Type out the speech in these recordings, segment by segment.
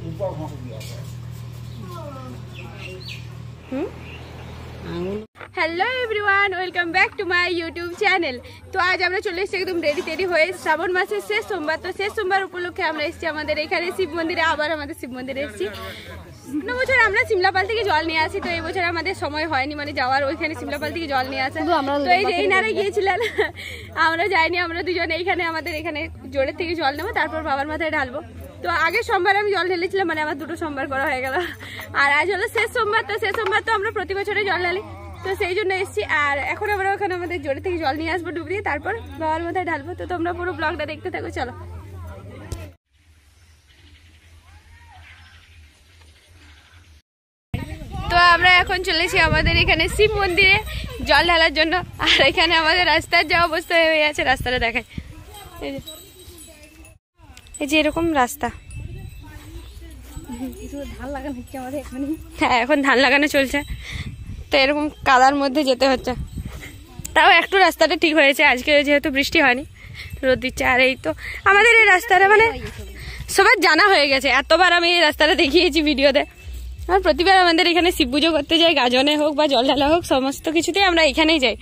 Hello everyone, welcome back to my YouTube channel. तो आज আমরা চলে এসেছি একদম রেডি টেডি হয়ে শ্রাবণ মাসের শেষ সোমবার। তো শেষ সোমবার উপলক্ষে আমরা এসেছি আমাদের এখানে শিব মন্দিরে। আবার আমাদের শিব মন্দিরে এসেছি। অন্য বছর আমরা সিমলাপাল থেকে জল নিয়ে আসি, তো এই বছর আমাদের সময় হয়নি মানে যাওয়ার, ওইখানে সিমলাপাল থেকে জল নিয়ে আসা। তো এই যে এই নারা গিয়েছিলেন, আমরা যাইনি, আমরা দুজন এইখানে আমাদের এখানে জোরের থেকে জল নেবো, তারপর বাবার মাথায় ঢালবো। তো আগের সোমবার আমি জল ঢেলেছিলাম, মানে আমার দুটো সোমবার করা হয়ে গেল। আর আজ হলো শেষ সোমবার। তো শেষ সোমবার তো আমরা প্রতি বছরে জল ঢালি, তো সেই জন্য এসেছি। আর এখন আমরা ওখানে আমাদের জোরে থেকে জল নিয়ে আসবো ডুব দিয়ে, তারপর বাবার মাথায় ঢালবো। তো তোমরা পুরো ব্লগটা দেখতে থাকো, চলো। তো আমরা এখন চলেছি আমাদের এখানে শিব মন্দিরে জল ঢালার জন্য। আর এখানে আমাদের রাস্তার যা অবস্থা হয়ে আছে, রাস্তাটা দেখায়। এই যে এরকম রাস্তা, হ্যাঁ এখন ধান লাগানো চলছে, তো এরকম কাদার মধ্যে যেতে হচ্ছে। তাও একটু রাস্তাটা ঠিক হয়েছে আজকে, যেহেতু বৃষ্টি হয়নি, রোদ দিচ্ছে। আর এই তো আমাদের এই রাস্তাটা মানে সবার জানা হয়ে গেছে, এতবার আমি এই রাস্তাটা দেখিয়েছি ভিডিওতে। আর প্রতিবার আমাদের এখানে শিব পুজো করতে যাই, গাজনে হোক বা জল ঢালা হোক, সমস্ত কিছুতেই আমরা এখানেই যাই।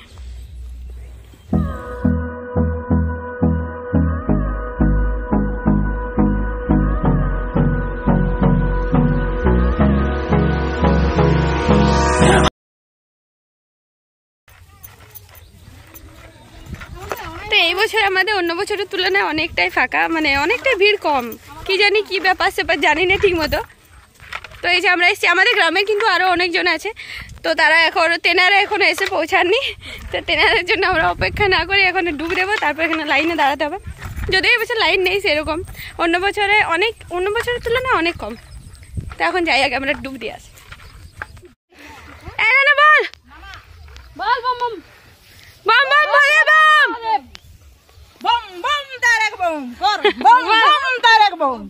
তো এই বছর আমাদের অন্য বছরের তুলনায় অনেকটাই ফাঁকা, মানে অনেকটাই ভিড় কম। কি জানি কি ব্যাপার সেপার জানি না ঠিক মতো। তো এই যে আমরা এসেছি, আমাদের গ্রামে কিন্তু আরো অনেকজন আছে, তো তারা তেনারা এখনো এসে পৌঁছাননি। তো তেনাদের জন্য আমরা অপেক্ষা না করে এখন ডুব দেবো, তারপর এখানে লাইনে দাঁড়াতে হবে। যদিও এবছর লাইন নেই সেরকম, অন্য বছরের তুলনায় অনেক কম। তো এখন যাই, আগে আমরা ডুব দিয়ে আসি। বল বল বম বম বম বম বম বম বম তারেক বম বম বম তারেক বম।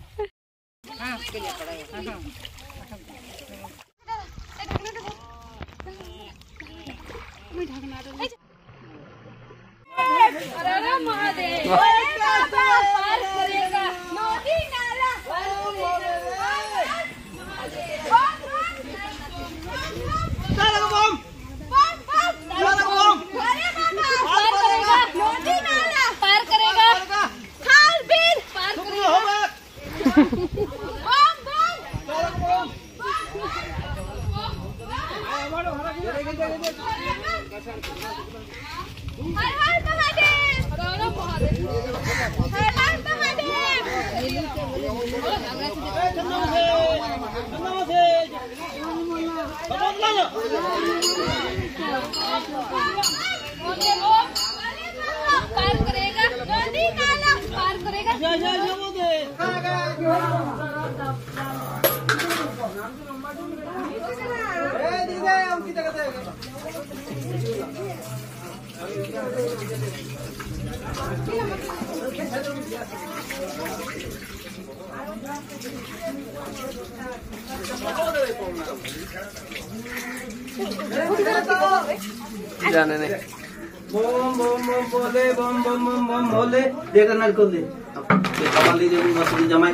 जाने नहीं बम बम बम बोले बम बम बम बम बोले देखा ना कर दे ये कमाली जो मछली जमाई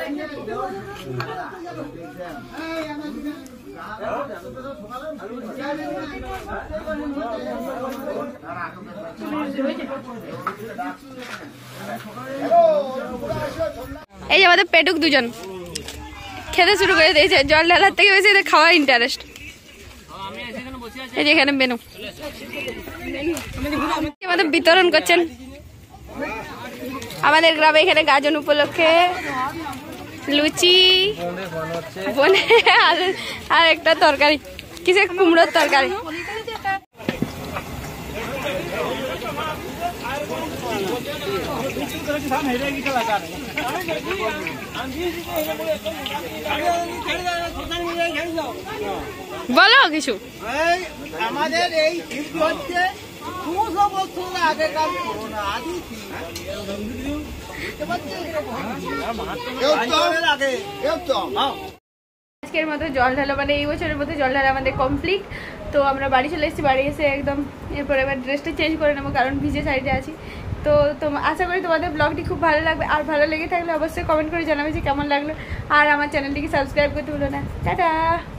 এই যে আমাদের পেটুক দুজন খেতে শুরু করে দিয়েছে, জল ঢালার থেকে বেশি এদের খাওয়ার ইন্টারেস্ট। এই যে এখানে মেনু আমাদের বিতরণ করছেন আমাদের গ্রামে। এখানে গাজন উপলক্ষে লুচি আর একটা তরকারি, কিসের কুমড়োর তরকারি। বলো কিছু। আমাদের এই শিল্পী হচ্ছে 200 বছর আগেকার পুরোনো আদি আজকের মতো জল ঢালা মানে এই বছরের মতো জল ঢালা আমাদের কমপ্লিট। তো আমরা বাড়ি চলে এসেছি, বাড়ি এসে একদম এরপর এবার ড্রেসটা চেঞ্জ করে নেবো, কারণ ভিজে সাইডে আছি। তো আশা করি তোমাদের ব্লগটি খুব ভালো লাগবে, আর ভালো লেগে থাকলে অবশ্যই কমেন্ট করে জানাবে যে কেমন লাগলো, আর আমার চ্যানেলটিকে সাবস্ক্রাইব করতে ভুলো না। টাটা।